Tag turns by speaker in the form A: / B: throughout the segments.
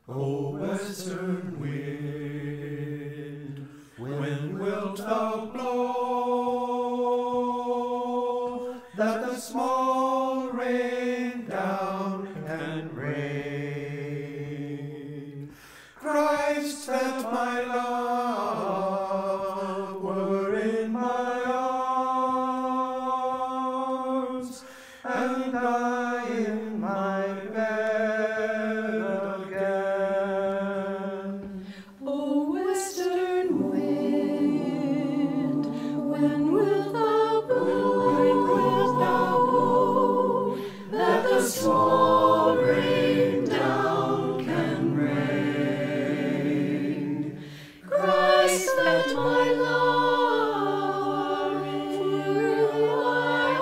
A: O western wind, when wilt thou blow, that the small rain down can rain? Christ, that my love were in my arms, and I in my bed again.
B: O western wind, when wilt thou blow, that the small rain down can rain? Christ, that my love were in my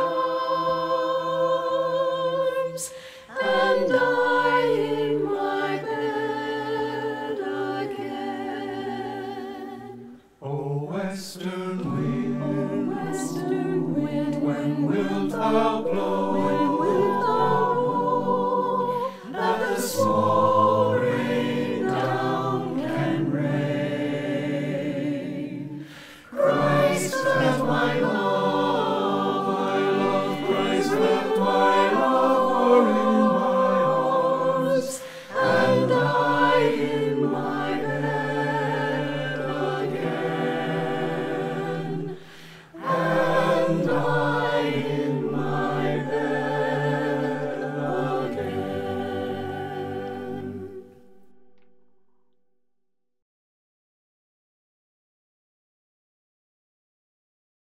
B: arms, and I in my bed again.
A: O western wind,
B: O western wind,
A: when wilt thou blow?